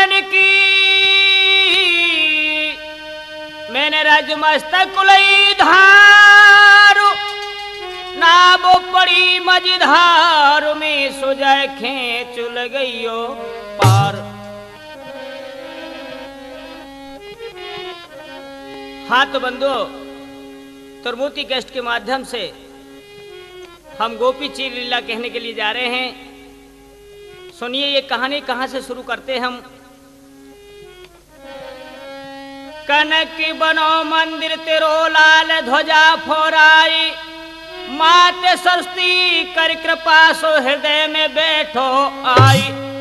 की मैंने रजमस्तक कुलई धारू नाबो पड़ी मझधार में सुजय खेच गईयो पार। हाँ तो बंधु, त्रिमूर्ति कैस्ट के माध्यम से हम गोपी चीर लीला कहने के लिए जा रहे हैं। सुनिए ये कहानी कहां से शुरू करते हैं हम। कनक बनो मंदिर तेरो लाल ध्वजा फोराई, माते सरस्वती कर कृपा सो हृदय में बैठो आई।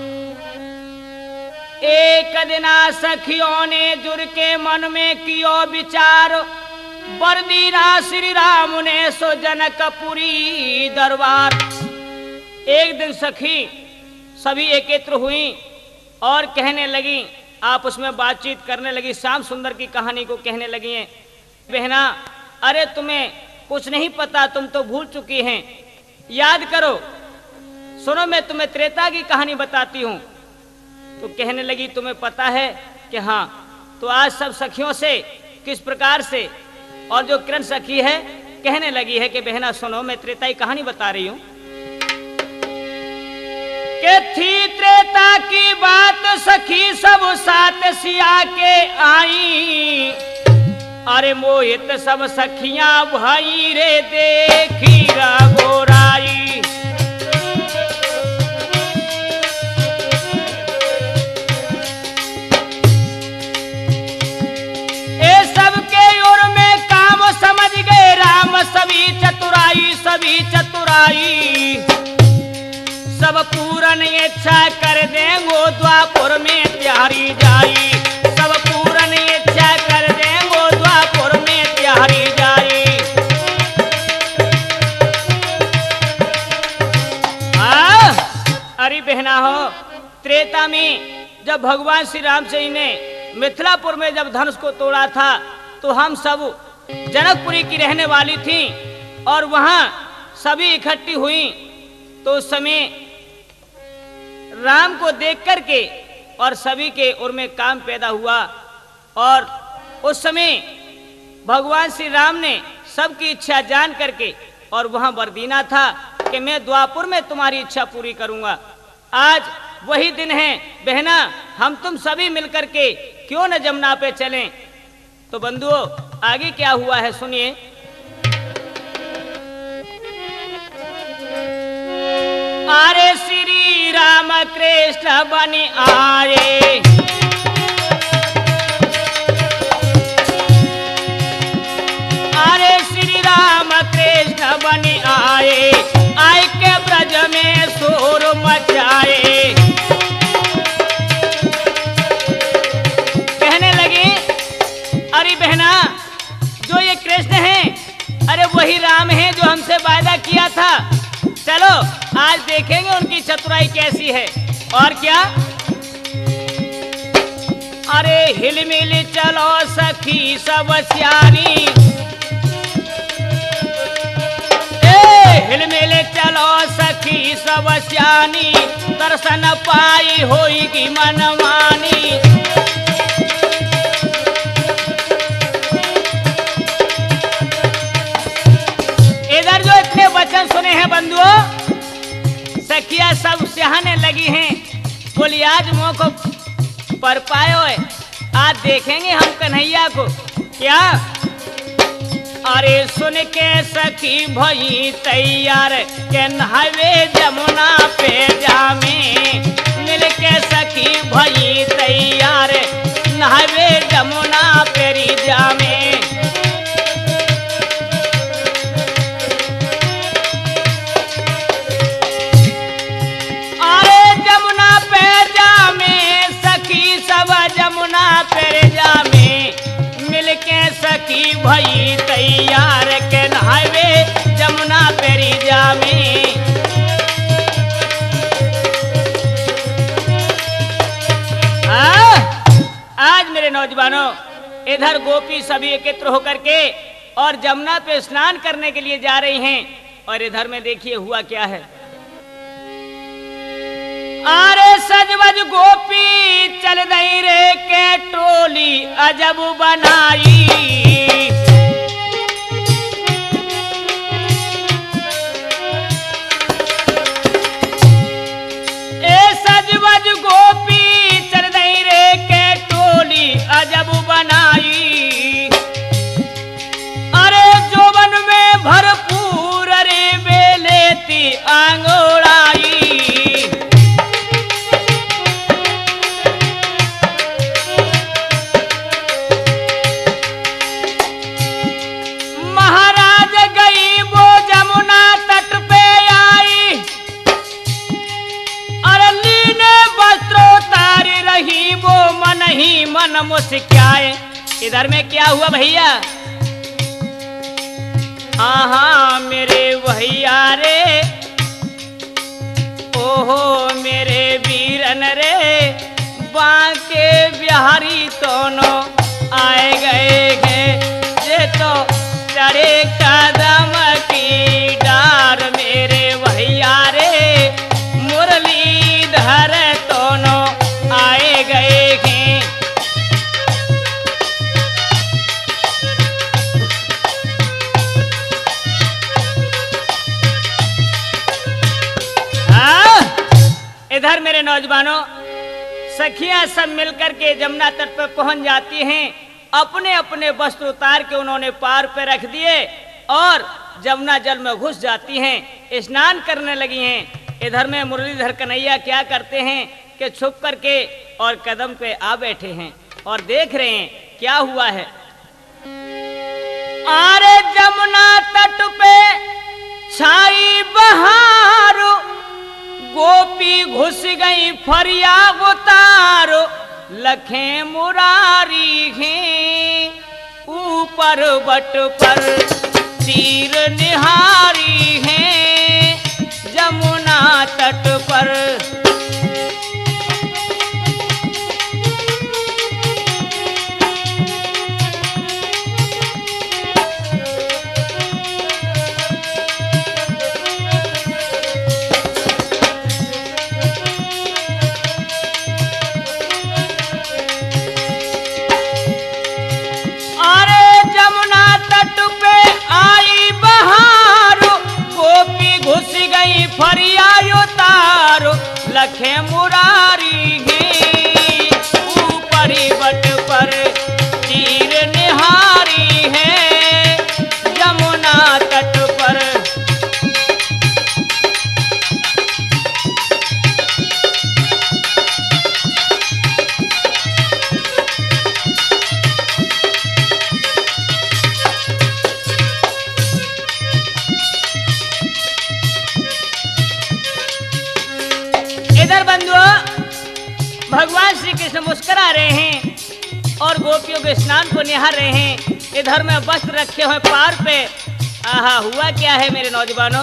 एक दिना सखियों ने जुर के मन में कियो विचार, बरदीना श्री राम ने सो जनकपुरी दरबार। एक दिन सखी सभी एकत्र हुई और कहने लगी, आपस में बातचीत करने लगी, श्याम सुंदर की कहानी को कहने लगी हैं। बहना, अरे तुम्हें कुछ नहीं पता, तुम तो भूल चुकी हैं, याद करो, सुनो मैं तुम्हें त्रेता की कहानी बताती हूँ। तो कहने लगी, तुम्हें पता है कि हाँ। तो आज सब सखियों से किस प्रकार से, और जो किरण सखी है कहने लगी है कि बहना सुनो, मैं त्रेता की कहानी बता रही हूँ। कि थी त्रेता की बात सखी सब साथ सिया के आई, अरे मोहित सब सखियां भाई रे देखी रघुराई। ए सबके ओर में काम समझ गए राम, सभी चतुराई सभी चतुराई। सब पूरन इच्छा कर देंगो द्वापुर में त्यारी जाई, सब पूरन इच्छा कर देंगो द्वापुर में त्यारी जाई। अरे बहना हो, त्रेता में जब भगवान श्री राम जी ने मिथिलापुर में जब धनुष को तोड़ा था, तो हम सब जनकपुरी की रहने वाली थी और वहां सभी इकट्ठी हुई। तो उस समय राम को देख करके और सभी के उर में काम पैदा हुआ, और उस समय भगवान श्री राम ने सबकी इच्छा जान करके, और वहां बरदीना था कि मैं द्वापुर में तुम्हारी इच्छा पूरी करूंगा। आज वही दिन है बहना, हम तुम सभी मिलकर के क्यों न जमुना पे चलें। तो बंधुओं, आगे क्या हुआ है सुनिए। अरे श्री राम कृष्ण बनि आए, अरे श्री राम कृष्ण बनि आए, आए के ब्रज में शोर मचाए। कहने लगे, अरे बहना, जो ये कृष्ण हैं, अरे वही राम हैं जो हमसे वादा किया था। चलो आज देखेंगे उनकी चतुराई कैसी है। और क्या, अरे हिलमिल चलो सखी सब सियानी, हिलमिल चलो सखी सब सियानी, दर्शन पाई होगी मनमानी। इधर जो इतने वचन सुने हैं बंधुओं, सखिया सब सिहाने लगी हैं, बोली आज मुँह को पर पायो है, आज देखेंगे हम कन्हैया को। क्या, अरे सुन के सखी भई तैयार के नहावे जमुना पे जामे, मिल के सखी भई तैयार नहावे जमुना पे जामे। अरे जमुना पे जामे सखी सब जमुना पे जामे, मिल के सखी भई तैयार के नहावे जमुना पेरी जामे। आज मेरे नौजवानों, इधर गोपी सभी एकत्र होकर के और जमुना पे स्नान करने के लिए जा रही हैं, और इधर में देखिए हुआ क्या है। आरे सजवज गोपी चल दई रे के टोली अजब बनाई। ए सजवज गोपी चल दई रे के टोली अजब बनाई। अरे जोबन में भरपूर रे बेलेती आंगोड़ाई। नहीं मन मुस्काए। इधर में क्या हुआ भैया? हाँ मेरे भैया रे, ओहो मेरे वीरन रे, बांके बिहारी दोनों आए गए ये तो चढ़े कदम की डार। मेरे भैया रे मुरलीधर दोनों आए गए हैं। इधर मेरे नौजवानों, सखियां सब मिलकर के जमुना तट पर पहुंच जाती हैं। अपने अपने वस्त्र उतार के उन्होंने पार पे रख दिए और जमुना जल में घुस जाती हैं, स्नान करने लगी हैं। इधर में मुरलीधर कन्हैया क्या करते हैं कि छुप करके और कदम पे आ बैठे हैं और देख रहे हैं क्या हुआ है। आरे जमुना तट पे छाई बहार, गोपी घुस गई फरिया उतारो, लखे मुरारी हैं ऊपर बट पर तीर निहारी हैं जमुना तट पर। फरिया तारो लखे मुरारी हैं ऊपरी बट पर तीर निहारी है जमुना तट पर। इधर बंधुओं, भगवान श्री कृष्ण मुस्कुरा रहे हैं और गोपियों के स्नान को निहार रहे हैं। इधर में वस्त्र रखे हुए पार पे। आहा, हुआ क्या है मेरे नौजवानों?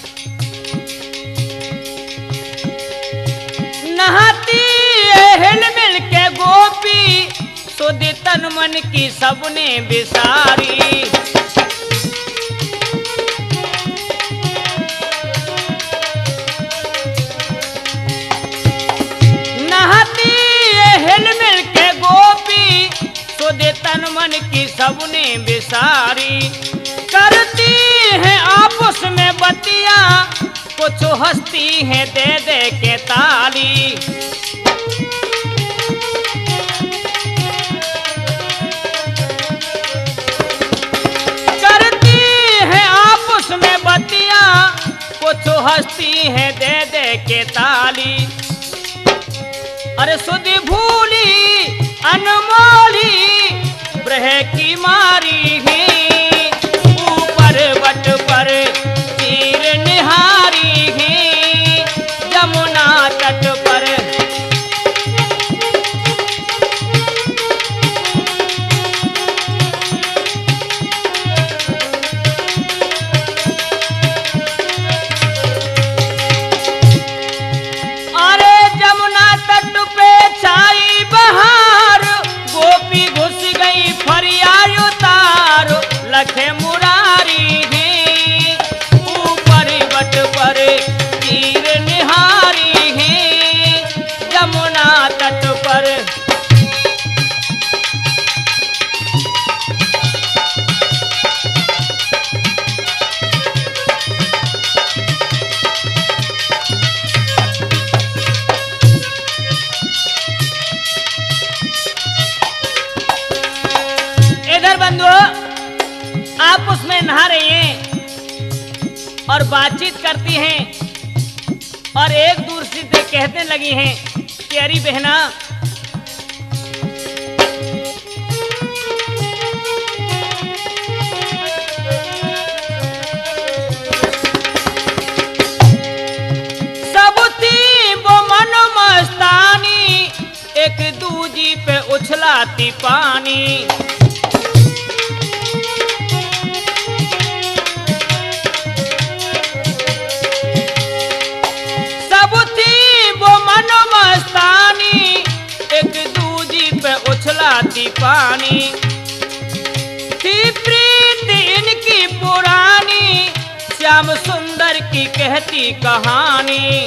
नहाती हिल मिल के गोपी, सुध तन मन की सबने बिसारी। तन मन की सबने बिसारी, करती है आपस में बतिया, कुछ हंसती है दे दे के ताली। करती है आपस में बतिया, कुछ हंसती है दे दे के ताली। अरे सुध भूली अनमोली ब्रह की मारी है ऊपर बट पर तीर निहारी है जमुना तट पर। अरे जमुना तट पे छाई बहार, गोपी घुस गई फरिया उतारो, तट पर। इधर बंधुओं आप उसमें नहा रही हैं और बातचीत करती हैं और एक दूसरे से कहने लगी हैं कि अरे बहना, सब थी वो मन मस्तानी, एक दूजी पे उछलाती पानी। उछलाती पानी थी प्रीत इनकी पुरानी, श्याम सुंदर की कहती कहानी।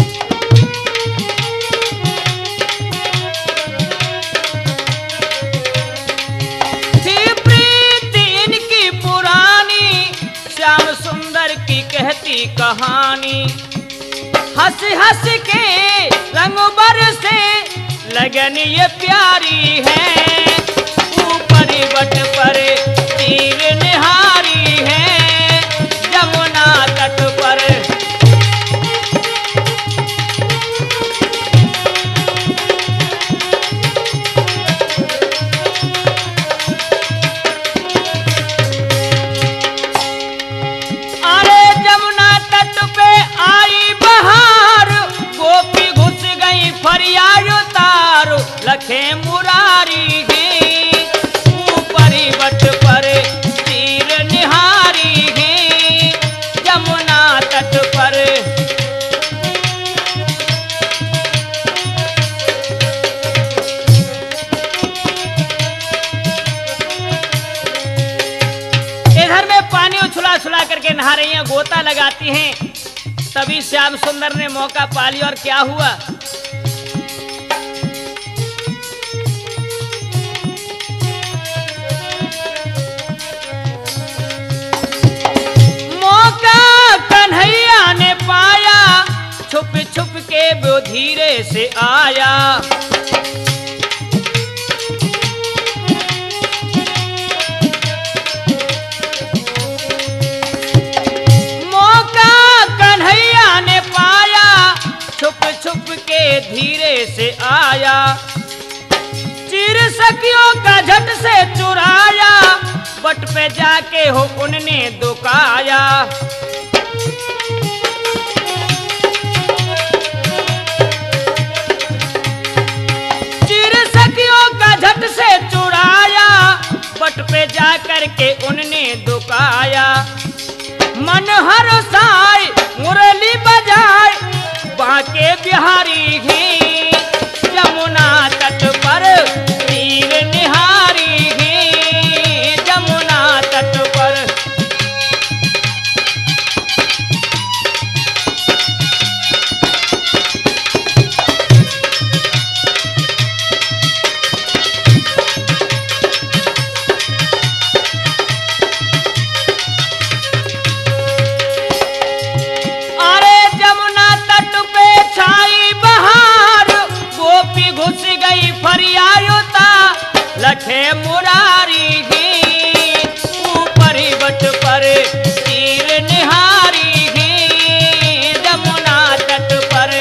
थी प्रीत इनकी पुरानी, श्याम सुंदर की कहती कहानी। हंस हंस के रंग बरसे लगन ये प्यारी है, ऊपर बट पर तीर निहारी है, जमुना तट पर। अरे जमुना तट पे आई बहार, गोपी घुस गई फरियाद तारो, लखे मुरारी है, ऊपरी बट पर तीर निहारी है, जमुना तट पर। इधर में पानी उछला उछला करके नहा रही हैं, गोता लगाती हैं। तभी श्याम सुंदर ने मौका पा लिया और क्या हुआ, कन्हैया ने पाया, छुप छुप के वो धीरे से आया। मौका कन्हैया ने पाया, छुप छुप के धीरे से आया। चिर सखियों का झट से चुराया, बट पे जाके हो उनने दुकाया। चिर सखियों का झट से चुराया, बट पे जा करके उनने दुकाया। मन हर साय मुरली बजाए, बाके बिहारी ही, जमुना तट पर तीर निहारी ही, जमुना तट पर। अरे जमुना तट पे छाई बहार, गोपी घुस गई फरियायोता, लखे मुरारी ही, ऊपरी बट पर तीर निहारी ही, जमुना तट पर।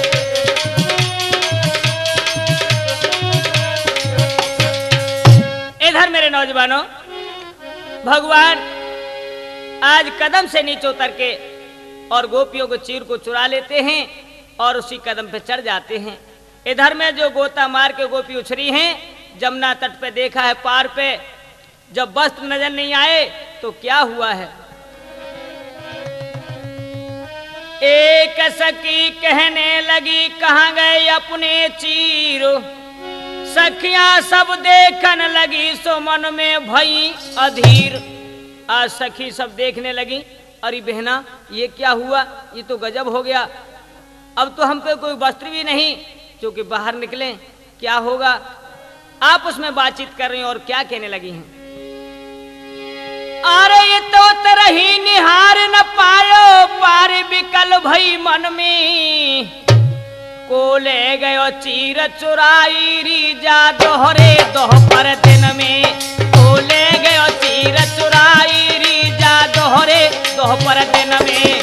इधर मेरे नौजवानों, भगवान आज कदम से नीचे उतर के और गोपियों को चीर को चुरा लेते हैं और उसी कदम पे चढ़ जाते हैं। इधर में जो गोता मार के गोपी उछरी हैं, जमुना तट पे देखा है पार पे, जब वस्त्र नजर नहीं आए तो क्या हुआ है। एक सखी कहने लगी, कहाँ गए अपने चीर, सखियां सब देखन लगी, सो मन में भई अधीर। आज सखी सब देखने लगी, अरे बहना ये क्या हुआ, ये तो गजब हो गया, अब तो हम पे कोई वस्त्र भी नहीं, क्योंकि बाहर निकले क्या होगा। आपस में बातचीत कर रही हैं और क्या कहने लगी हैं। अरे ये तो तरही निहार न पायो पार बिकल भई मन में, को ले गयो चीर चुराई रीजा दोहरे दोहपर दिन में, को ले गयो चीर चुराई रीजा दोहरे दोहपर दिन में।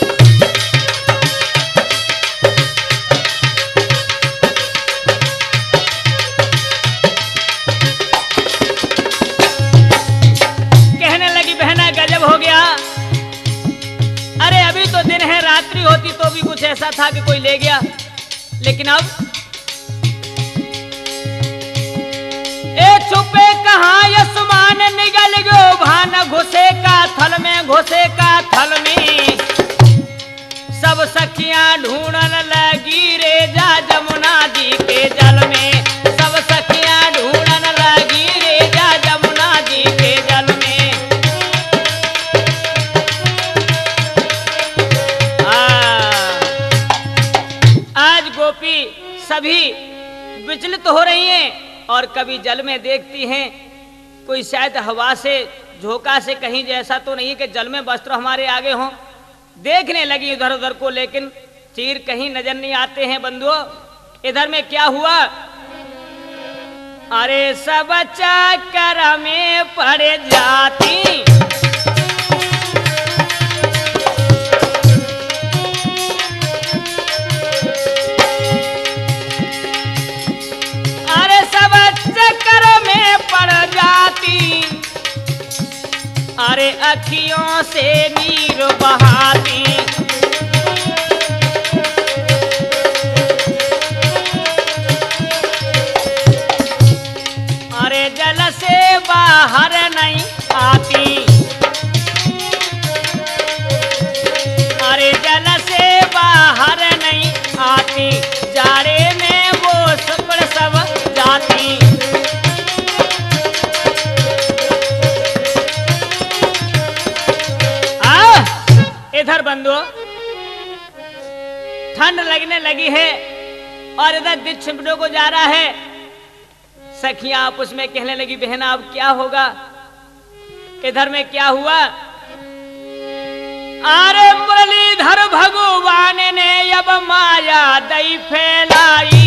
कहने लगी बहना गजब हो गया। अरे अभी तो दिन है, रात्रि होती तो भी कुछ ऐसा था कि कोई ले गया, लेकिन अब ए छुपे कहाँ यशमान निगल गो भान घुसे का थल में, घुसे का थल में। सब सखियां ढूंढन लगी रे जा जमुना जी के जल में, सब सखियां ढूंढन लगी रे जा जमुना जी के जल में। आज गोपी सभी विचलित हो रही हैं और कभी जल में देखती हैं कोई शायद हवा से झोंका से कहीं जैसा तो नहीं कि जल में वस्त्र हमारे आगे हों। देखने लगी इधर उधर को, लेकिन तीर कहीं नजर नहीं आते हैं बंधुओं। इधर में क्या हुआ। अरे सब चक्कर में पड़ जाती, पड़ जाती, अरे अखियों से नीर बहाती। अरे जल से बाहर नहीं आती, अरे जल से बाहर नहीं आती, जाड़े में वो सब जाती। इधर बंधुओं ठंड लगने लगी है और इधर दिन छिपने को जा रहा है। सखियां आपस में कहने लगी बहना अब क्या होगा। इधर में क्या हुआ। अरे मुरलीधर भगवान ने अब माया दई फैलाई,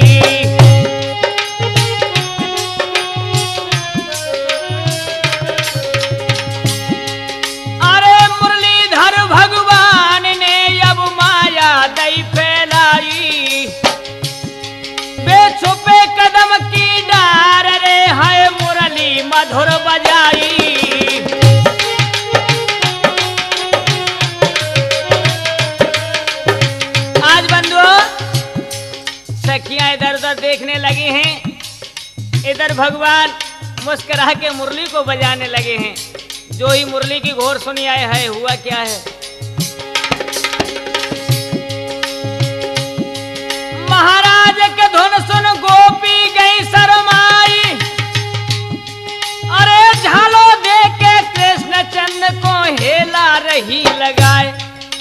भगवान ने अब माया दई फैलाई। बेछुपे कदम की डार रे है मुरली मधुर बजाई। आज बंधुओं सखियां इधर उधर देखने लगी हैं, इधर भगवान मुस्कुरा के मुरली को बजाने लगे हैं। जो ही मुरली की घोर सुनी आए है, हुआ क्या है। महाराज के धुन सुन गोपी गई शरमाई, अरे झालो दे के कृष्ण चंद्र को हेला रही लगाए।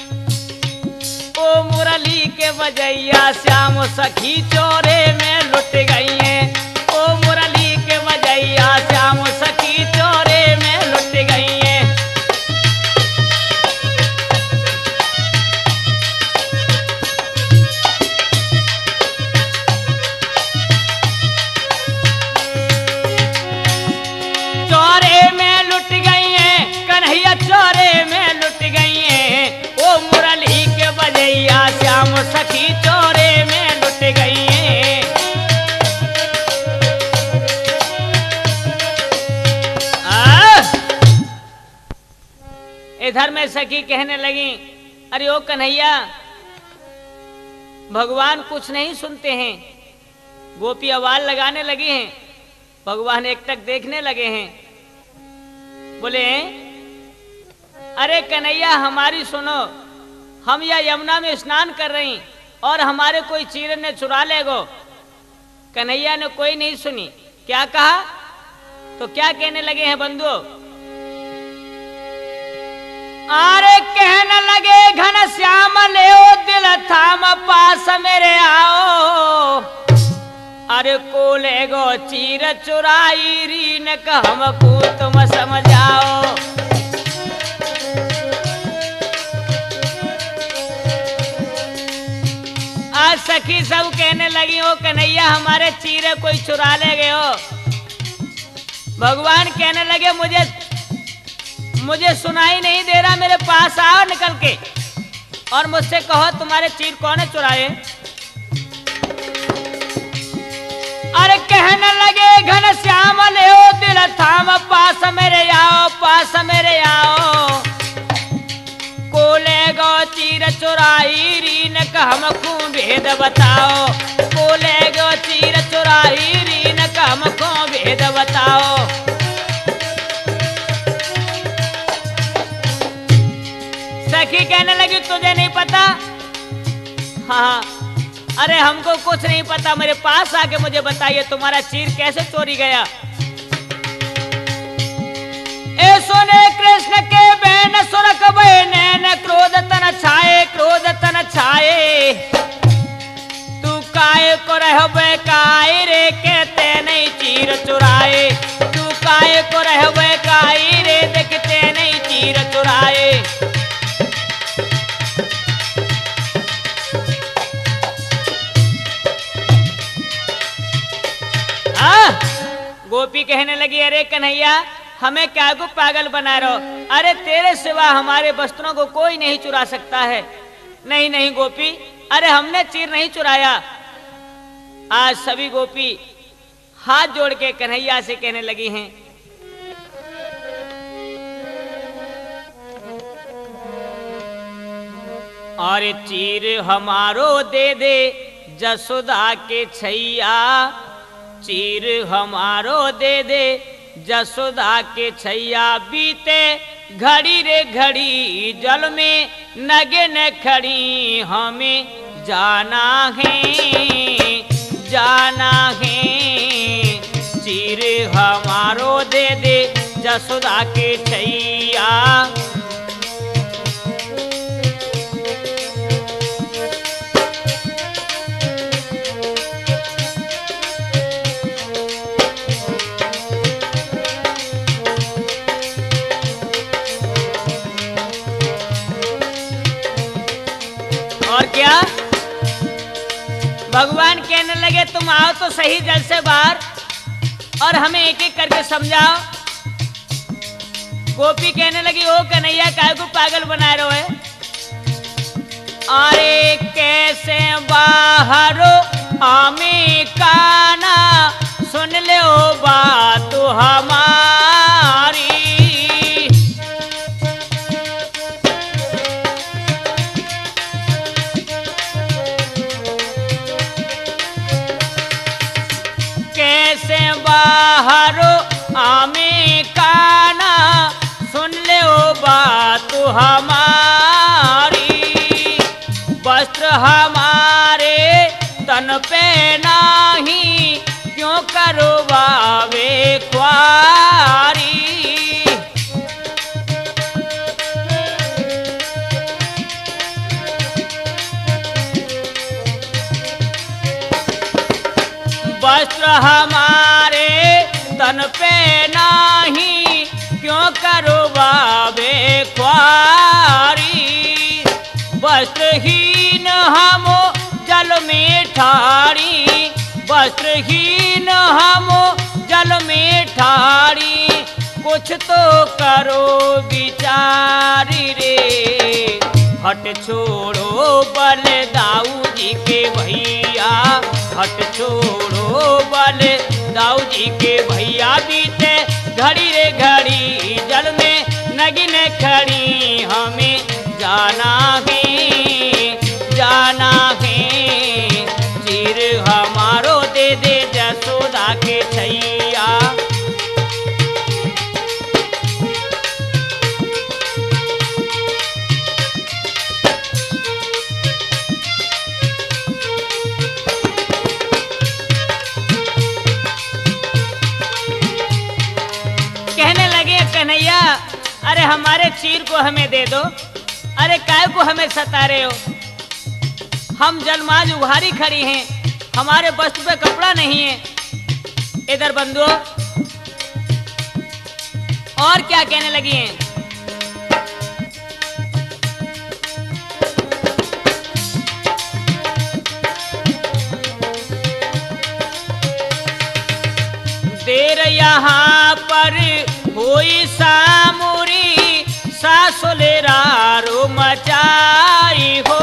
ओ मुरली के बजैया श्याम सखी चोरे में लुट गई हैं, ओ मुरली के बजैया श्याम सखी चोरे में लुट गई हैं। चोरे में लुट गई हैं, कन्हैया चोरे में लुट गई हैं। ओ मुरली के बजैया श्याम सखी चोरे में लुट गई हैं। इधर में सखी कहने लगी अरे ओ कन्हैया भगवान कुछ नहीं सुनते हैं। गोपी आवाज लगाने लगी हैं, भगवान एक टक देखने लगे हैं। बोले अरे कन्हैया हमारी सुनो, हम या यमुना में स्नान कर रही और हमारे कोई चीर ने चुरा ले गो। कन्हैया ने कोई नहीं सुनी। क्या कहा तो क्या कहने लगे हैं बंधुओं। अरे कहने लगे घनश्याम ले दिल थाम पास मेरे आओ, अरे को ले गो चीर चुराई रीन का हमको तुम समझाओ। आज सखी सब कहने लगी हो कन्हैया हमारे चीरे कोई चुरा ले गए हो। भगवान कहने लगे मुझे सुनाई नहीं दे रहा, मेरे पास आओ निकल के और मुझसे कहो तुम्हारे चीर कौन चुराए। अरे कहने लगे घनश्याम ले दिल थाम पास मेरे आओ, पास मेरे आओ, को ले गो चीर चुराई रीन का हमको भेद बताओ, को ले गो चीर चुराई रीन का हमको भेद बताओ। सखी कहने लगी तुझे नहीं पता? हाँ, अरे हमको कुछ नहीं पता, मेरे पास आके मुझे बताइए तुम्हारा चीर कैसे चोरी गया। ए सुने कृष्ण के बहन सुरख बहन क्रोध तन छाए, क्रोध तन छाए, तू काय को रहबे काय रे कहते नहीं चीर चुराए, तू काय को रहबे काय रे देखते नहीं चीर चुराए। गोपी कहने लगी अरे कन्हैया हमें क्या को पागल बना रहो, अरे तेरे सिवा हमारे वस्त्रों को कोई नहीं चुरा सकता है। नहीं नहीं गोपी, अरे हमने चीर नहीं चुराया। आज सभी गोपी हाथ जोड़ के कन्हैया से कहने लगी हैं अरे चीर हमारो दे दे जसोदा के छैया, चीर हमारो दे दे जसोदा के छैया, बीते घड़ी रे घड़ी जल में नगे न खड़ी, हमें जाना है जाना है, चीर हमारो दे दे जसोदा के छैया। और क्या भगवान कहने लगे तुम आओ तो सही जल से बाहर और हमें एक एक करके समझाओ। गोपी कहने लगी ओ कन्हैया काय को पागल बना रहे हो? अरे कैसे बाहर आमे काना सुन ले ओ बात हमारी, कैसे बाहर आमे काना सुन ले ओ बात हमारी, वस्त्र हमारे तन पे नाही क्यों करो बावे ख्वारी। वस्त्र हमारे तन पे नाही क्यों करो बावे ख्वारी, वस्त्रहीन हम जल में ठाड़ी, वस्त्रहीन हम जल में ठाड़ी, कुछ तो करो विचारी रे, हट छोड़ो बल दाऊ जी के भैया, हट छोड़ो बल दाऊ जी के भैया, बीते घड़ी रे घड़ी जल में नगिन खड़ी, हमें जाना है जाना है, चीर हमारो दे दे जसोदा के छैया। कहने लगे कन्हैया अरे हमारे चीर को हमें दे दो। अरे काय को हमें सता रहे हो? हम जलमाज उघारी खड़ी हैं, हमारे वस्त्र पे कपड़ा नहीं है। इधर बंधुओं और क्या कहने लगी हैं? देर यहाँ पर हुई सामुरी सासुलेरारो मचाई हो।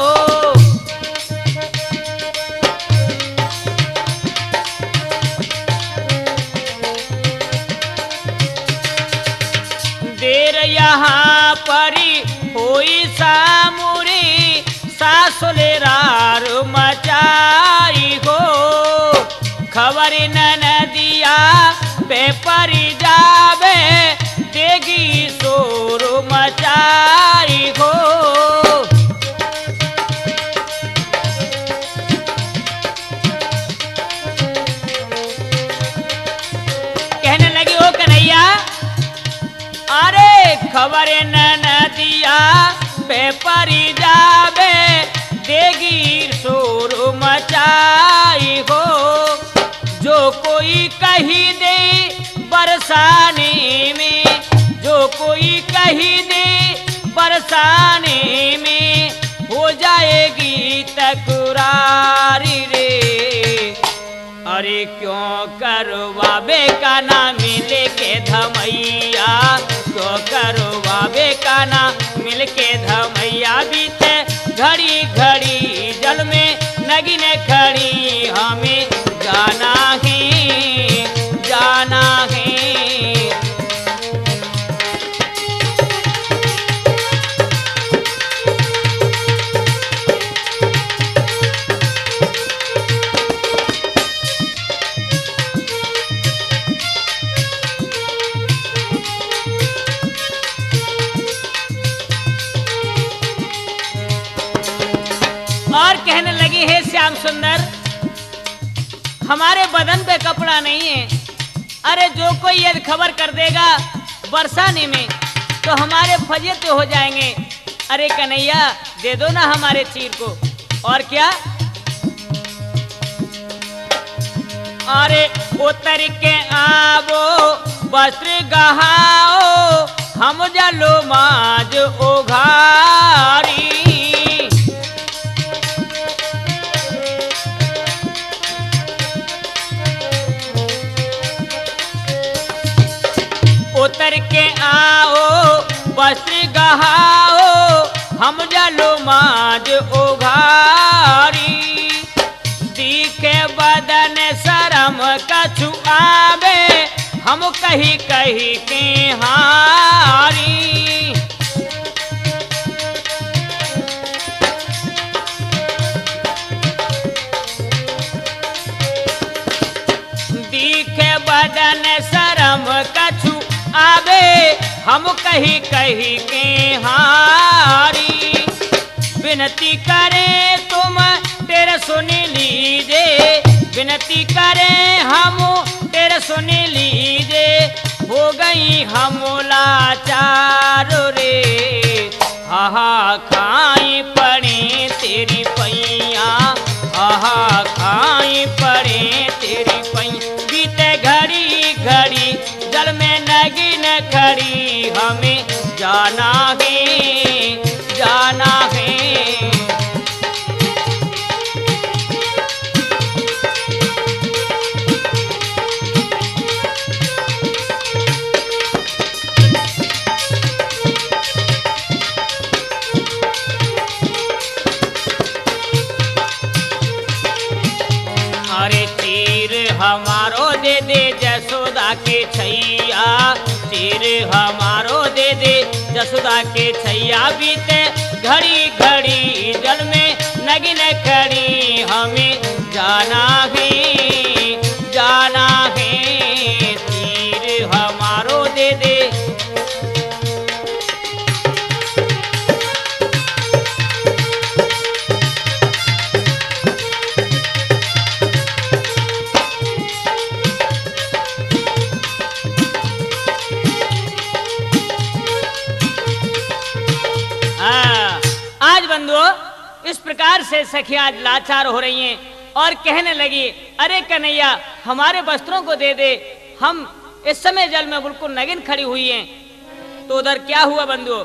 देर यहाँ पर हुई सामुरी सासुलेरारो मचाई हो। खबर नदिया पेपर जावे देगी शोर मचाई हो। कहने लगी ओ कन्हैया, अरे खबर नदिया पेपर जावे देगी शोर मचाई हो। जो कोई कही दे बरसाने में, जो कोई कही दे बरसाने में हो जाएगी तकरारी रे। अरे क्यों करवावे का ना मिले के धमैया, क्यों करवावे का ना मिल के धमैया। बीते घड़ी घड़ी जल में नगिन खड़ी हमें जाना है, जाना है। और कहने लगी है श्याम सुंदर, हमारे बदन पे कपड़ा नहीं है। अरे जो कोई यदि खबर कर देगा बरसाने में तो हमारे फजियत हो जाएंगे। अरे कन्हैया दे दो ना हमारे चीर को। और क्या? अरे उतर के आवो वस्त्र गहाओ हम जलो माज उघारी। उतर के आओ वस्त्र गहाओ हम जलो माज उघारी। दिखे बदन शरम कछु आवे हम कही कही के हारी। दिखे बदन शरम कछु आवे हम कही कही के हारी। विनती करें तुम तेरे सुन लीजे, विनती करें हम तेरे सुन लीजे। हो गई हम लाचार रे, हाहा खाई पड़े तेरी पैया, हाहा खाई पड़े तेरी पैया। बीते घड़ी घड़ी जल में नगिन खड़ी हमें जाना है, जाना है। अरे तीर हमारो दे दे जसोदा के छैया, तीर हमारो दे दे जसोदा के छैया। बीते घड़ी घड़ी जल में नगिन खड़ी हमें जाना है, जाना है। तीर हमारो दे दे। से सखियां लाचार हो रही हैं और कहने लगी, अरे कन्हैया हमारे वस्त्रों को दे दे, हम इस समय जल में बिल्कुल नगिन खड़ी हुई हैं। तो उधर क्या हुआ बंधु,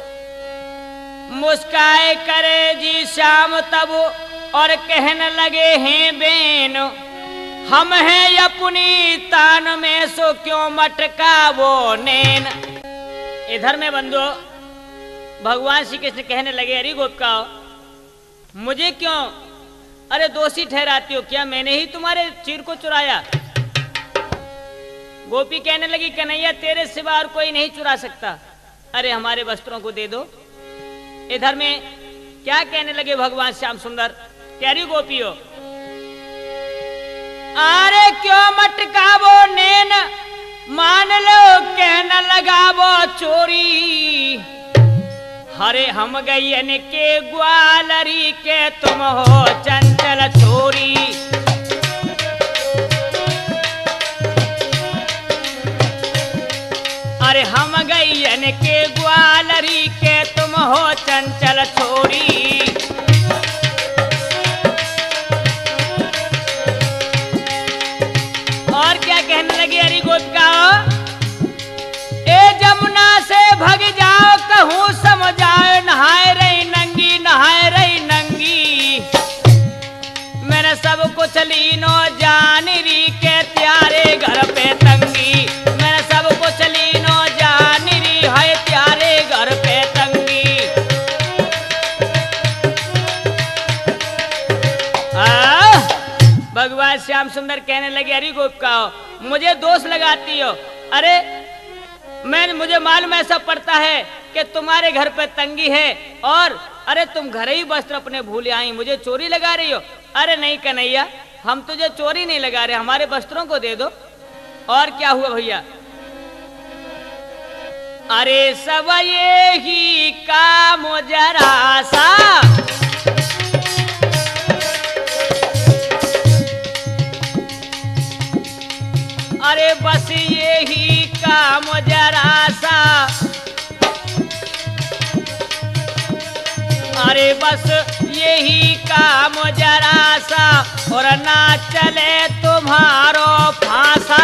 मुस्काए करे जी श्याम तब और कहने लगे हैं बेन, हम हैं अपनी तान में सो क्यों मटका वो नैन। इधर में बंधु भगवान श्री कृष्ण कहने लगे, अरे गोपिका मुझे क्यों अरे दोषी ठहराती हो, क्या मैंने ही तुम्हारे चीर को चुराया। गोपी कहने लगी, कन्हैया तेरे सिवा और कोई नहीं चुरा सकता, अरे हमारे वस्त्रों को दे दो। इधर में क्या कहने लगे भगवान श्याम सुंदर, प्यारी गोपी हो, अरे क्यों मटकावो नैन, मान लो कहने लगा वो चोरी, हरे हम गैयन के ग्वालरी के तुम हो चंचल छोरी। अरे हम गैयन के ग्वालरी के तुम हो चंचल छोरी। और क्या कहने लगी अरे गोपिका, ए जमुना से भग जाओ कहूँ समझाओ, नहाए रही नंगी नहाए रही नंगी, मैंने सब कुछ लीनो जान री के त्यारे घर पे तंगी, मैंने सब कुछ लीनो जान री है त्यारे घर पे तंगी। भगवान श्याम सुंदर कहने लगे, अरे गोपिका मुझे दोष लगाती हो, अरे मुझे मालूम ऐसा पड़ता है कि तुम्हारे घर पे तंगी है और अरे तुम घर ही वस्त्र अपने भूले आई, मुझे चोरी लगा रही हो। अरे नहीं कन्हैया हम तुझे चोरी नहीं लगा रहे, हमारे वस्त्रों को दे दो। और क्या हुआ भैया, अरे सब ये ही काम जरा सा, अरे बस ये ही काम जरा सा, अरे बस यही काम जरा सा, और ना चले तुम्हारो फांसा।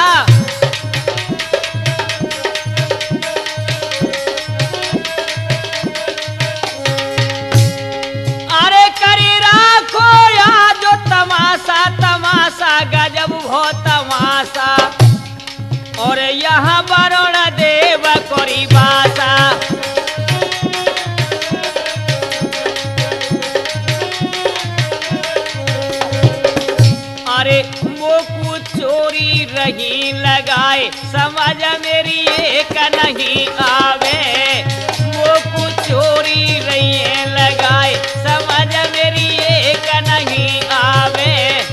अरे करी राखो या जो तमाशा तमाशा गजब हो तमाशा, और यहाँ वरुण देव कोरी बासा। अरे वो कुछ चोरी रही लगाए, समझ मेरी एक नहीं आवे, वो कुछ चोरी रही लगाए, समझ मेरी एक नहीं आवे।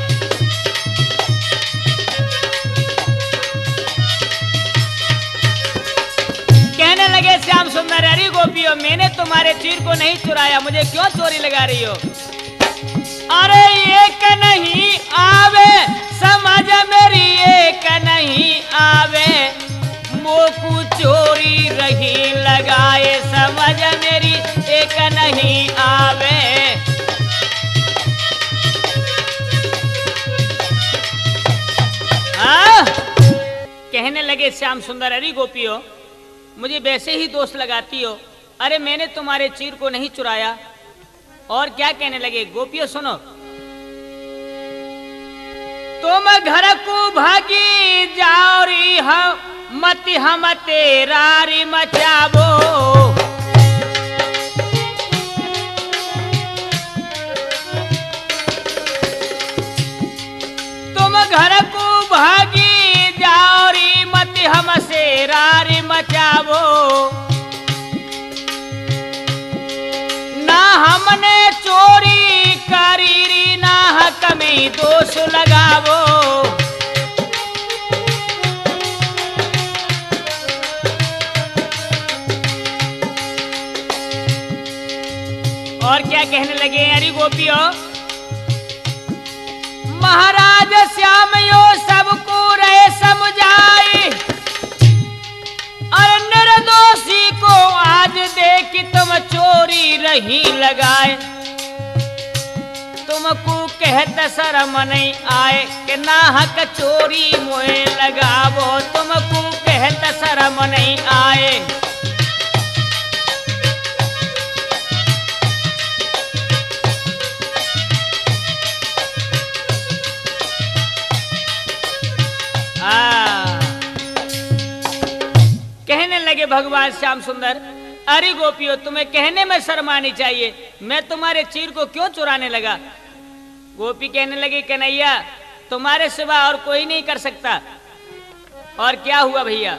कहने लगे श्याम सुंदर, अरे गोपियों मैंने तुम्हारे चीर को नहीं चुराया, मुझे क्यों चोरी लगा रही हो। अरे एक नहीं आवे समझ मेरी एक नहीं आवे, मोकू चोरी रही लगाए, समझ मेरी एक नहीं आवे। कहने लगे श्याम सुंदर, अरे गोपियों मुझे वैसे ही दोष लगाती हो, अरे मैंने तुम्हारे चीर को नहीं चुराया। और क्या कहने लगे, गोपियों सुनो, तुम घर को भागी जाओ री हम मति हम तेरा री मचाबो, तुम घर को भागी जाओ री मति हम से रारी मचाबो, ना हमने चोरी करी री ना हक में दोष लगावो। और क्या कहने लगे, अरे गोपियों महाराज श्याम यो सबको रहे समझाई, और निर्दोषी को आज देख तुम चोरी रही लगाए। कहत शर्म नहीं आए कि नाहक चोरी मोए लगावो तुमको कहत शर्म नहीं आए। कहने लगे भगवान श्याम सुंदर, अरे गोपियों तुम्हें कहने में शर्म आनी चाहिए, मैं तुम्हारे चीर को क्यों चुराने लगा। गोपी कहने लगी कन्हैया तुम्हारे सिवा और कोई नहीं कर सकता। और क्या हुआ भैया,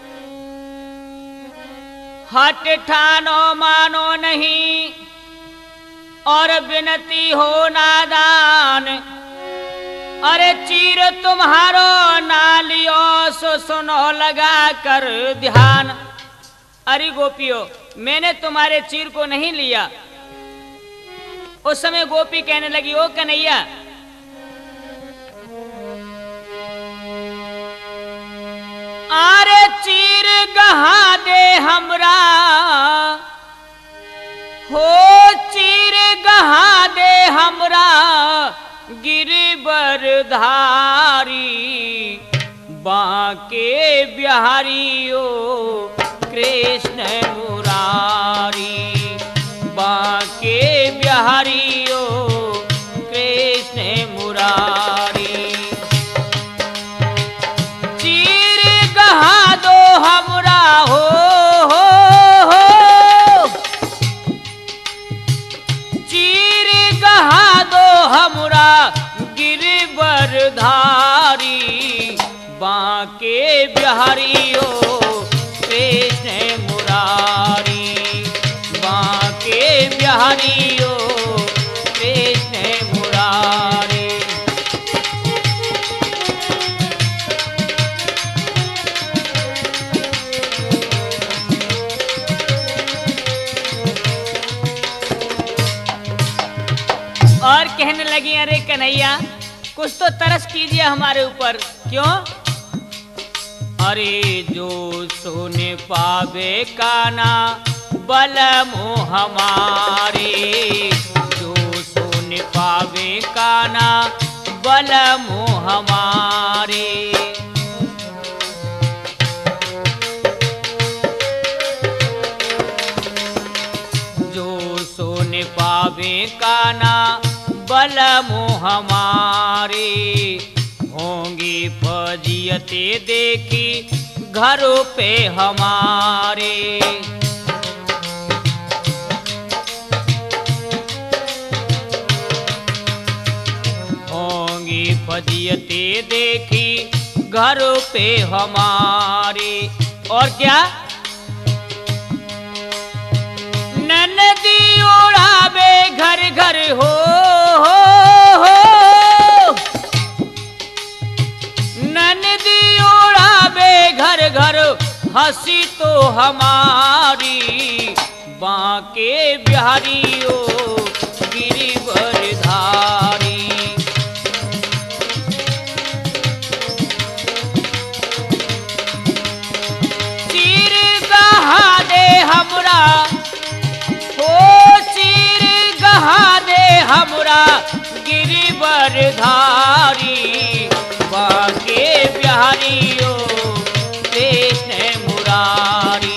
हट ठानो मानो नहीं और विनती हो नादान, अरे चीर तुम्हारो ना लियो सो सुनो लगा कर ध्यान। अरे गोपियों मैंने तुम्हारे चीर को नहीं लिया। उस समय गोपी कहने लगी ओ कन्हैया अरे चीर गहा दे हमरा, हो चीर गहा दे हमरा गिरिवर धारी, बांके बिहारियो कृष्ण मुरारी, बांके बिहारियो कृष्ण मुरारी। चीर गहा दो हमरा हो, चीर गहा दो हमरा गिरिवर धारी, बांके बिहारियो कृष्ण मुरारी, बांके बिहारियो कृष्ण मुरारी। और कहने लगी अरे कन्हैया कुछ तो तरस कीजिए हमारे ऊपर। क्यों? अरे जो सोने पावे काना बल मोह हमारे, जो सोने पावे काना बल मोह हमारे। जो सोने पावे काना बल मोह हमारे, होंगी फजियते देखी घरों पे हमारे। होंगी फजियते देखी घरों पे हमारे। और क्या ननदी उड़ावे घर घर हो, ननदी उड़ावे घर घर हंसी तो हमारी, बांके बिहारियो गिरिवर धारी। चीर गहा दे हमरा, हो चीर गहा दे हमरा गिरिवर धारी, बांके बिहारियो कृष्ण मुरारी।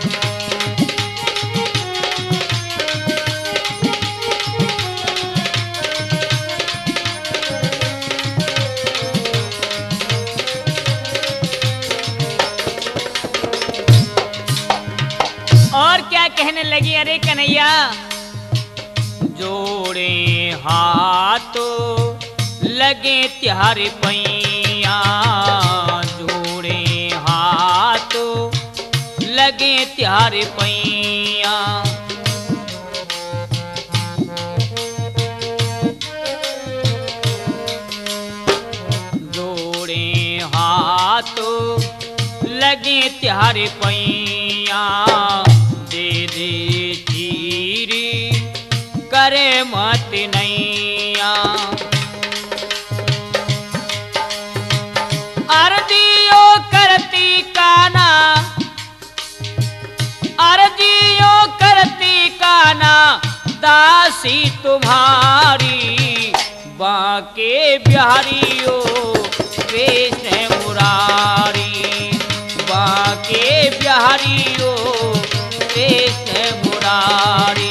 और क्या कहने लगी अरे कन्हैया जोड़े हाथों लगे त्यारे पैया, जोड़े हाथों लगे त्यारे पैया। जोड़े हाथों लगे त्यारे पैया, दे दे चीरी करे मत नैया। अर्जियो करती काना, अर्जियो करती काना दासी तुम्हारी, बांके बिहारियो कृष्ण मुरारी, बांके बिहारियो कृष्ण मुरारी।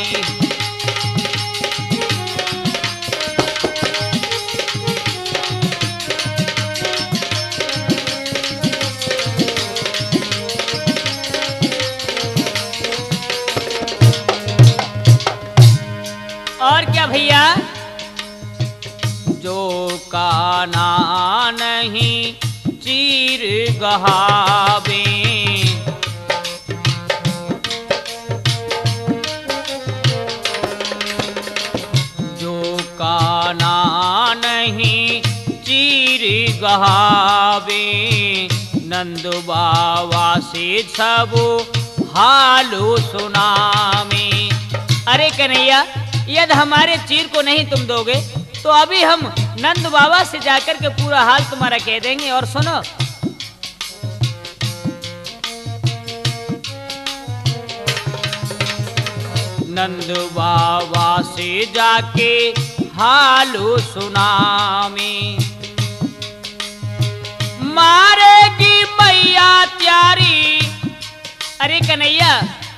और क्या भैया, जो काना नहीं चीर गहावे, जो काना नहीं चीर गहावे, नंद बाबा से सब हालो सुनावे। अरे कन्हैया, यदि हमारे चीर को नहीं तुम दोगे तो अभी हम नंद बाबा से जाकर के पूरा हाल तुम्हारा कह देंगे। और सुनो, नंद बाबा से जाके हालो सुनामी, मारेगी मैया त्यारी। अरे कन्हैया,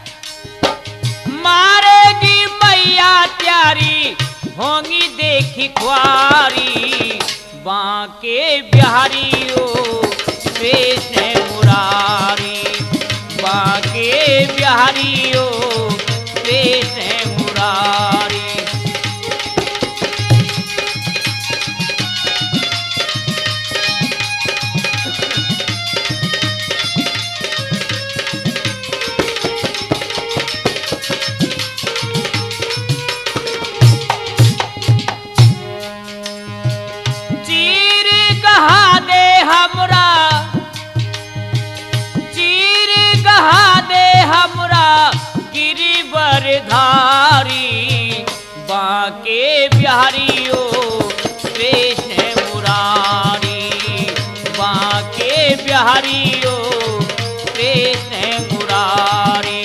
मारेगी मैया त्यारी, होंगी देखी ख्वारी, बांके बिहारियो कृष्ण मुरारी, बांके बिहारियो कृष्ण मुरारी। धारी, बांके बिहारियो कृष्ण मुरारी, बांके बिहारियो कृष्ण मुरारी।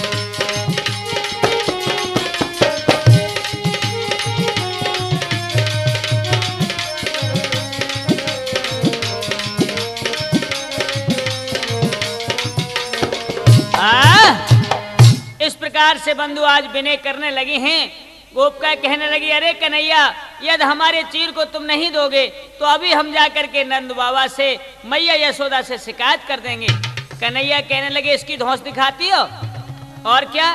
इस प्रकार से बंधु आज विनय करने लगे हैं। गोपिका कहने लगी, अरे कन्हैया, यदि हमारे चीर को तुम नहीं दोगे तो अभी हम जाकर के नंद बाबा से, मैया यशोदा से शिकायत कर देंगे। कन्हैया कहने लगे, इसकी धौंस दिखाती हो? और क्या?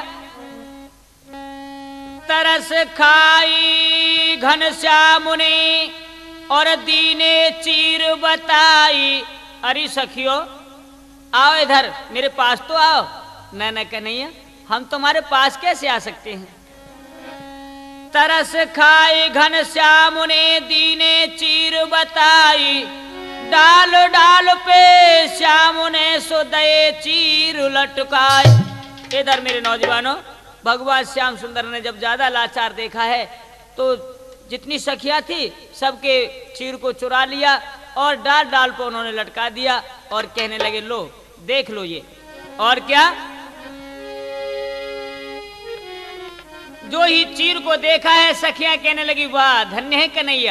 तरस खाई घनश्याम ने और दीने चीर बताई। अरे सखियो, आओ इधर, मेरे पास तो आओ। ना कन्हैया, हम तुम्हारे पास कैसे आ सकते हैं? तरस खाई घनश्याम ने दीने चीर बताई, डाल डाल पे श्याम ने सोदे चीर लटकाए। इधर मेरे नौजवानों, भगवान श्याम सुंदर ने जब ज्यादा लाचार देखा है तो जितनी सखियां थी सबके चीर को चुरा लिया और डाल डाल पर उन्होंने लटका दिया और कहने लगे, लो देख लो ये। और क्या? जो ही चीर को देखा है सखियां कहने लगी, वाह धन्य है कन्हैया।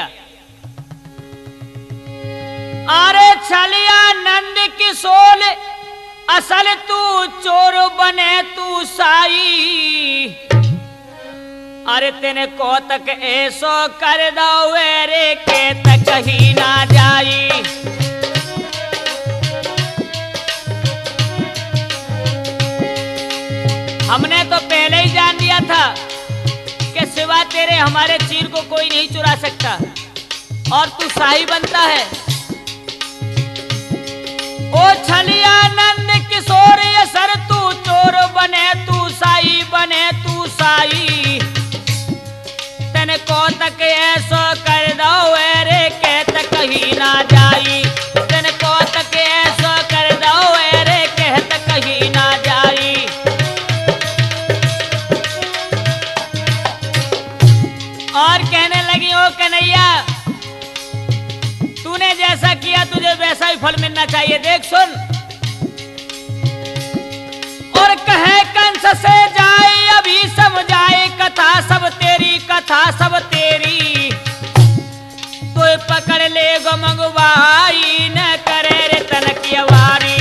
अरे छलिया नंद किशोर, असल तू चोर बने तू साई। अरे तेने कौतक ऐसो कर दो रे के तक ही ना जाई। हमने तो पहले ही जान लिया था कि सिवा तेरे हमारे चीर को कोई नहीं चुरा सकता और तू शाही बनता है। ओ छलिया नंद किशोर सर, तू चोर बने तू शाही, बने तू शाही। तन को तक ऐसो कर दो रे के तक ही ना जाई। तन को तक ऐसो कर दो रे के तक ही ना जाई। और कहने लगी, ओ कन्हैया, तूने जैसा किया तुझे वैसा ही फल मिलना चाहिए। देख सुन, और कहे कंस से जाए अभी समझाए, कथा सब तेरी, कथा सब तेरी। कोई पकड़ ले गो मंगवाई न करे रे तन की वारी।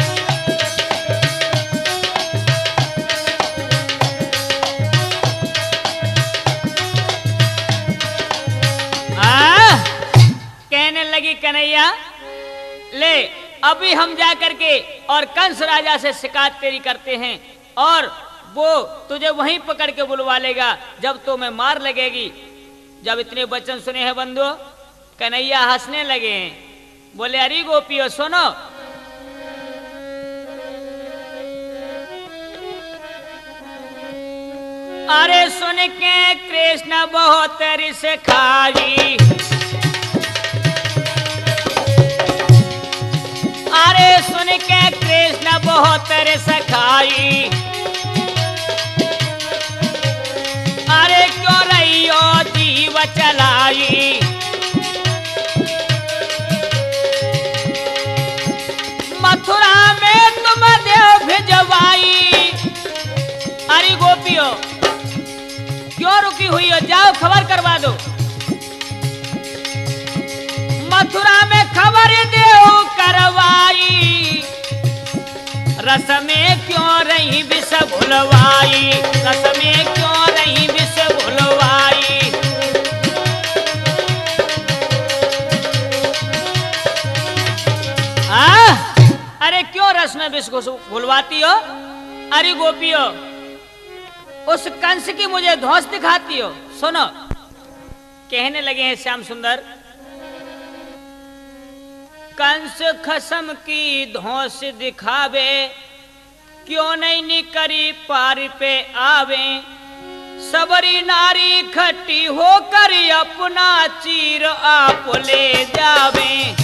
कहने लगी कन्हैया ले अभी हम जा करके और कंस राजा से शिकायत तेरी करते हैं और वो तुझे वहीं पकड़ के बुलवा लेगा जब तो मैं मार लगेगी। जब इतने वचन सुने हैं बंधु कन्हैया हंसने लगे हैं, बोले अरे गोपियों सुनो, अरे सुन के कृष्ण बहुत रिस खाई, अरे सुन के कृष्ण बहुत रिस खाई, अरे क्यों रही हो जीव चलाई, मथुरा में तुम देव भिजवाई। अरे गोपियों क्यों रुकी हुई हो, जाओ खबर करवा दो। मथुरा में खबर देव करवाई, रस में क्यों रही विष भुलवाई, रस में क्यों रही विष भुलवाई। अरे क्यों रस में विष को भुलवाती हो। अरे गोपियों उस कंस की मुझे धौंस दिखाती हो। सुनो कहने लगे हैं श्याम सुंदर, कंस खसम की धौंस दिखावे, क्यों नहीं निकरी पार पे आवे, सबरी नारी खट्टी होकर अपना चीर आप ले जावे।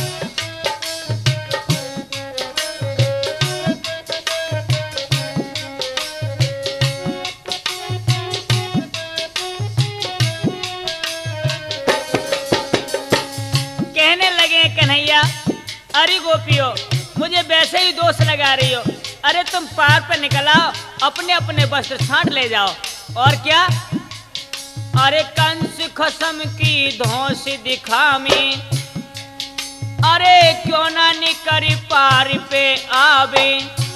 कहने लगे कन्हैया अरे गोपियों मुझे वैसे ही दोष लगा रही हो, अरे तुम पार पे निकल आओ, अपने अपने वस्त्र छांट ले जाओ। और क्या, अरे कंस खसम की धौंस दिखामी, अरे क्यों ना निकरी पार पे आवे,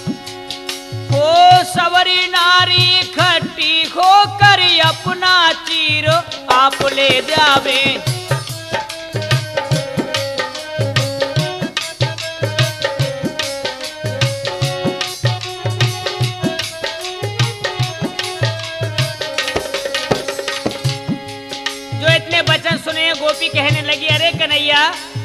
ओ सवरी नारी खट्टी होकर अपना चीर आप ले जावे। वचन सुने गोपी कहने लगी अरे कन्हैया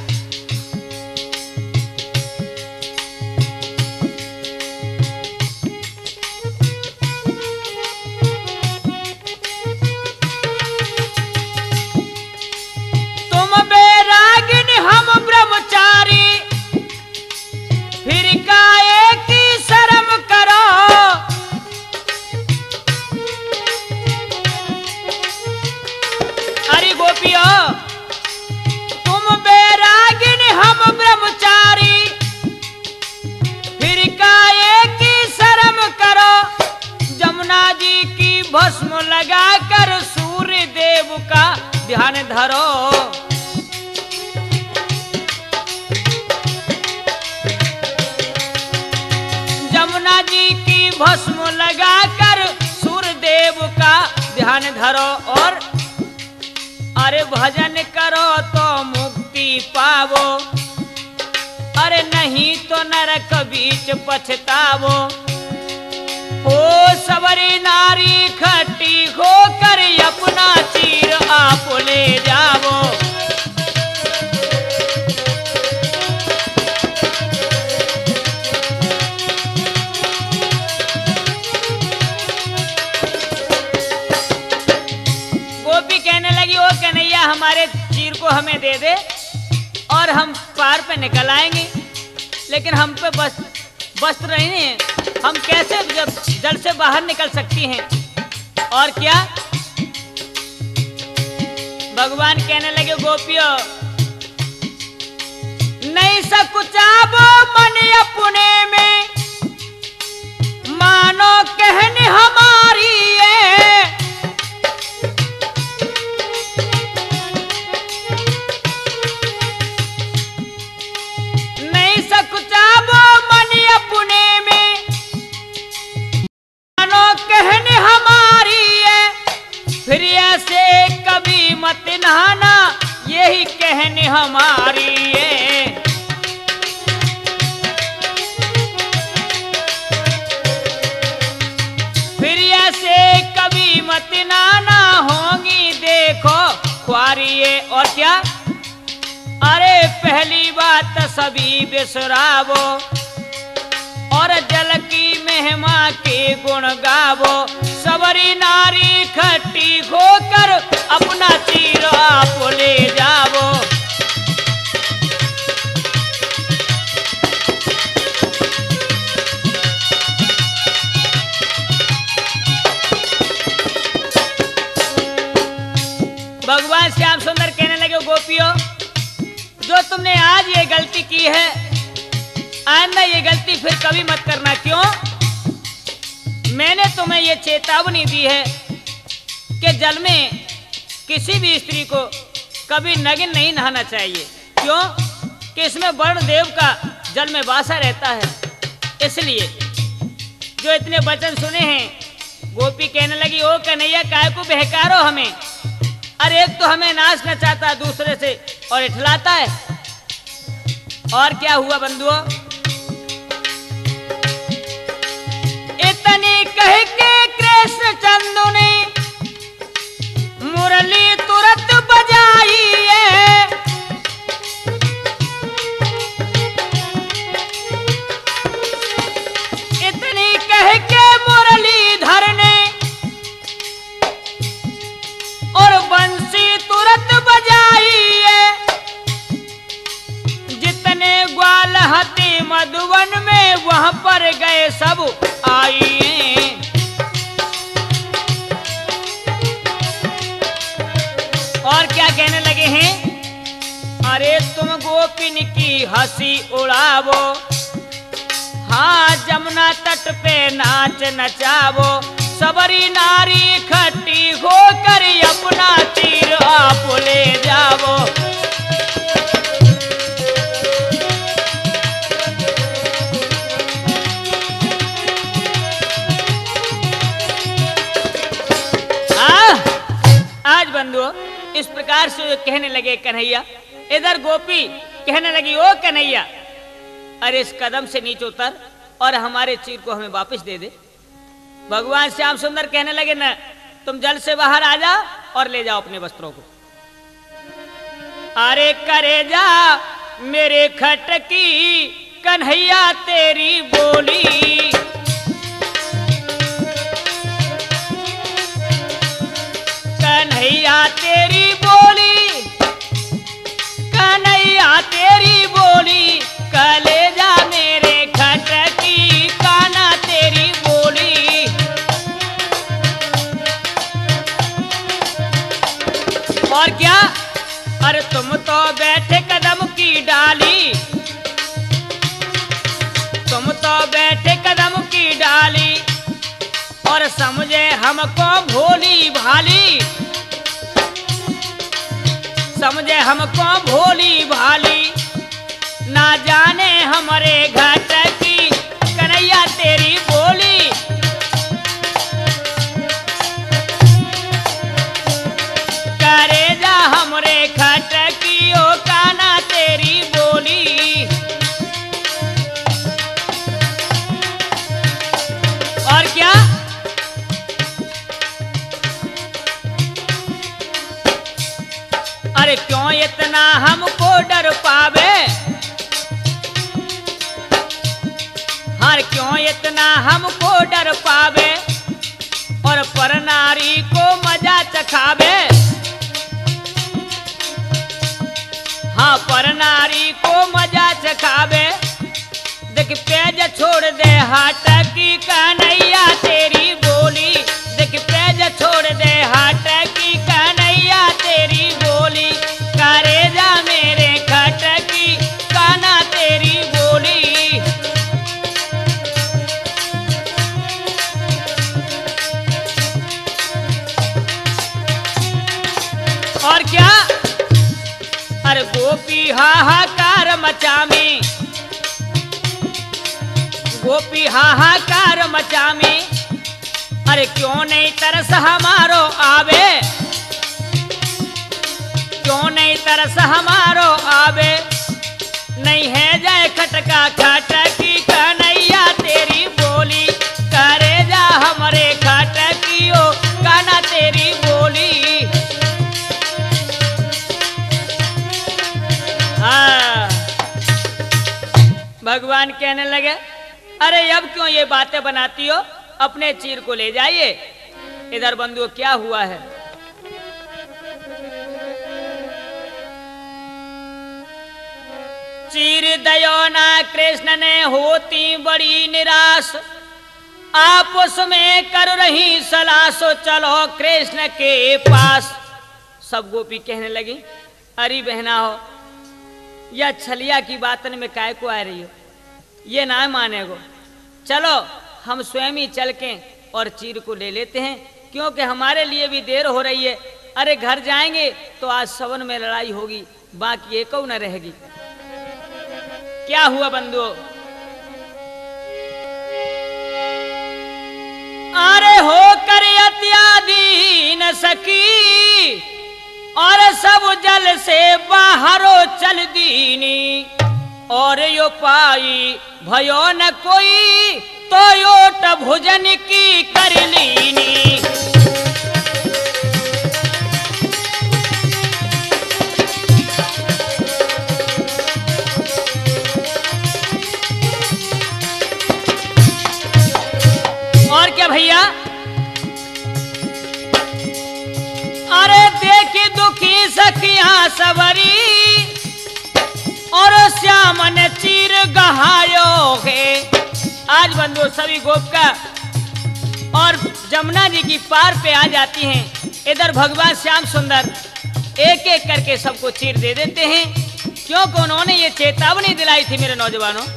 तुम बैरागिनी हम ब्रह्मचारी, फिर काहे की शर्म करो, गोपियों तुम बैरागिनी हम ब्रह्मचारी, फिर काहे की शर्म करो, जमुना जी की भस्म लगाकर सूर्य देव का ध्यान धरो। जमुना जी की भस्म लगाकर सूर्य देव का ध्यान धरो और अरे भजन करो तो मुक्ति पावो, अरे नहीं तो नरक बीच पछतावो। ओ सवरी नारी खट्टी होकर अपना चीर आप ले जावो। गोपी कहने लगी ओ कन्हैया हमारे चीर को हमें दे दे और हम पार पे निकल आएंगे, लेकिन हम पे वस्त्र नहीं है, हम कैसे जब जल से बाहर निकल सकती हैं। और क्या भगवान कहने लगे गोपियों नहीं सकुचाबो मन अपने में, मानो कहने हमारी क्या? अरे पहली बात सभी बिसरावो और जल की महिमा के गुण गावो। सबरी नारी खट्टी होकर अपना तीर आप ले जावो। भगवान श्याम सुंदर कहने लगे, गोपियों जो तुमने आज ये गलती की है, आइंदा ये गलती फिर कभी मत करना। क्यों? मैंने तुम्हें ये चेतावनी दी है कि जल में किसी भी स्त्री को कभी नग्न नहीं नहाना चाहिए। क्यों? कि इसमें वरुण देव का जल में वासा रहता है। इसलिए जो इतने वचन सुने हैं, गोपी कहने लगी, ओ कन्हैया काहे को बहकारो हमें? अरे एक तो हमें नाश न चाहता, दूसरे से और इठलाता है। और क्या हुआ बंधुओं? इतनी कह के कृष्ण चंदू ने मुरली तुरंत बजाई है। इतनी कह के मुरली धरने और बंसी तुरंत बजाई है। जितने ग्वाल हते मधुवन में वहां पर गए सब आइए। और क्या कहने लगे हैं? अरे तुम गोपिन की हंसी उड़ावो, हाँ जमुना तट पे नाच नचावो। सबरी नारी खट्टी होकर अपना तीर आप ले जावो। आज बंधुओं इस प्रकार से कहने लगे कन्हैया। इधर गोपी कहने लगी, ओ कन्हैया अरे इस कदम से नीचे उतर और हमारे चीर को हमें वापस दे दे। भगवान श्याम सुंदर कहने लगे, न तुम जल से बाहर आ जाओ और ले जाओ अपने वस्त्रों को। अरे करे जा मेरे खटकी कन्हैया तेरी बोली। कन्हैया तेरी बोली, कन्हैया तेरी बोली, कलेजा मेरे खटकी काना तेरी बोली। और क्या? अरे तुम तो बैठे कदम की डाली, तुम तो बैठे कदम की डाली और समझे हमको भोली भाली। समझे हमको भोली भाली, ना जाने हमारे घाट की कन्हैया तेरी बोली। करे जा हमरे घाट की ओ काना तेरी बोली। और क्या? अरे क्यों इतना हमको डर पावे? हर क्यों इतना हमको डर पावे और पर नारी को मजा चखावे। हाँ पर नारी को मजा चखावे। देख पेज छोड़ दे हाट की कन्हैया तेरी बोली। देख पेज छोड़ दे हाट की कन्हैया तेरी बोली। करे जा मेरे खट की काना तेरी बोली। और क्या? अरे गोपी हाहाकार मचामी, गोपी हाहाकार मचामी। अरे क्यों नहीं तरस हमारो आवे, क्यों नहीं तरस हमारो आवे। नहीं है जय खटका खट की कन्हैया तेरी बोली। करे जा हमरे खट की ओ काना तेरी बोली। भगवान कहने लगे, अरे अब क्यों ये बातें बनाती हो, अपने चीर को ले जाइए। इधर बंधुओं क्या हुआ है, चीर दयो ना कृष्ण ने होती बड़ी निराश, आपस में कर रही सलाह, सो चलो कृष्ण के पास। सब गोपी कहने लगी, अरे बहना हो, या छलिया की बातन में काय को आ रही हो, ये ना मानेगो, चलो हम स्वयं ही चल के और चीर को ले लेते हैं, क्योंकि हमारे लिए भी देर हो रही है। अरे घर जाएंगे तो आज सवन में लड़ाई होगी, बाकी एक न रहेगी। क्या हुआ बंधुओं, अरे होकर अत्याधीन सखी और सब जल से बाहरो चल दीनी, और यो पाई भयो न कोई तो योट भोजन की कर लीनी। और क्या भैया, अरे देखी दुखी सखियां सवरी और श्याम ने चीर गहायो है। आज बंधु सभी गोपिका और जमुना जी की पार पे आ जाती हैं। इधर भगवान श्याम सुंदर एक एक करके सबको चीर दे देते हैं, क्योंकि उन्होंने ये चेतावनी दिलाई थी मेरे नौजवानों।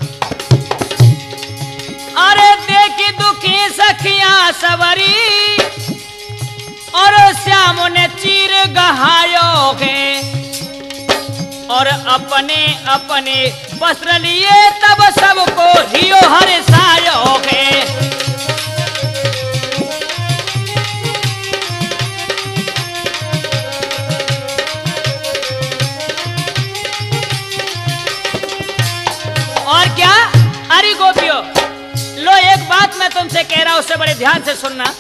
अरे देखी दुखी सखियां सवरी और श्याम ने चीर गहायो है, और अपने अपने वस्त्र लिए तब सबको हियो हर्षायो है। और क्या, अरे गोपियों लो, एक बात मैं तुमसे कह रहा हूं, उसे बड़े ध्यान से सुनना।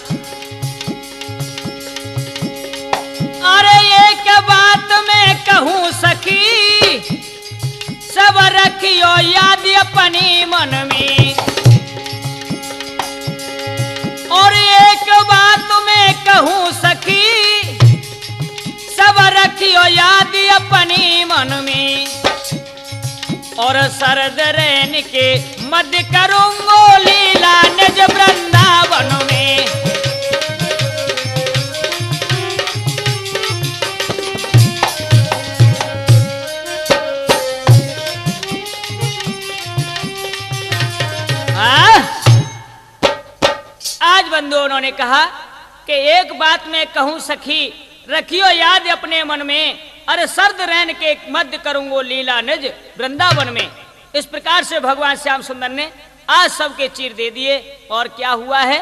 अरे एक बात मैं कहूं सखी, सब रखियो याद अपनी मन में, और एक बात मैं कहूं सखी, सब रखियो याद अपनी मन में, और शरद रैन के मध्य करूंगो लीला निज वृंदावन में। आज बंधुओं उन्होंने कहा कि एक बात मैं कहूं सखी, रखियो याद अपने मन में, अरे सर्द रैन के मध्य करूंगो लीला निज वृंदावन में। इस प्रकार से भगवान श्याम सुंदर ने आज सबके चीर दे दिए। और क्या हुआ है,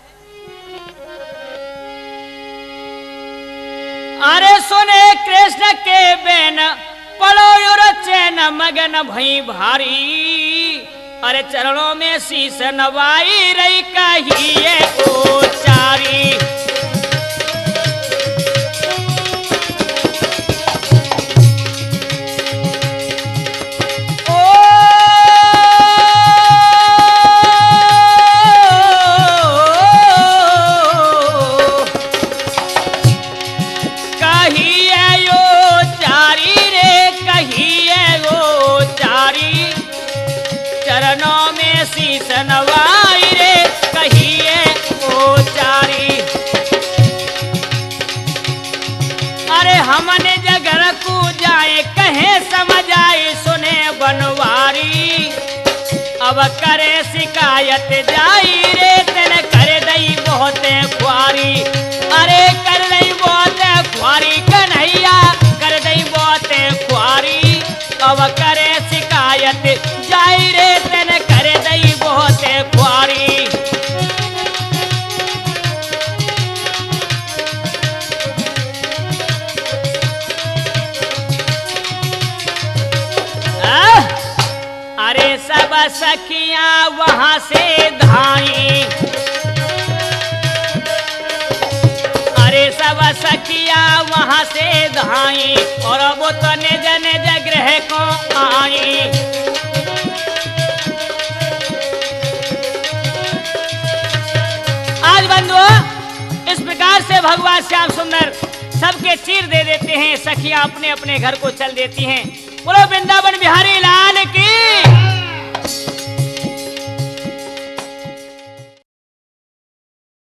अरे सुने कृष्ण के बेन पड़ो चैन मगन भई भारी, अरे चरणों में शीश नवाई रही कहिए ओ चारी। नवाई रे कहिए ओ चारी, अरे हमने जगर को जाए कहे समझ आए सुने बनवारी, अब करे शिकायत जाई रे तेने करे दई बहुत ख्वारी, अरे कर दई बहुत ख्वारी कन्हैया कर दई बहुत ख्वारी, अब करे शिकायत जाई रे तेने करे दई बहुत ख्वारी। अरे सब सखियां वहां से धाई, अरे सब सखियां वहां से धाई, और वो तो निज निज गृह को आई, भगवान श्याम सुंदर सबके चीर दे देते हैं। सखियां अपने अपने घर को चल देती हैं। बोलो वृंदावन बिहारी लाल की।